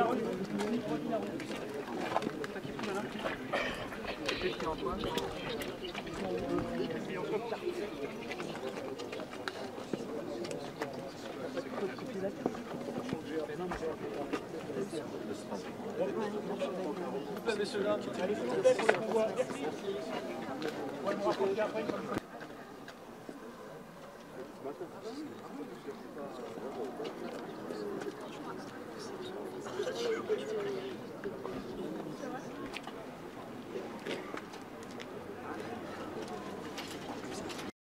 Messieurs-dames, allez, s'il vous plaît, pour le pouvoir. Merci. On va me rapporter après.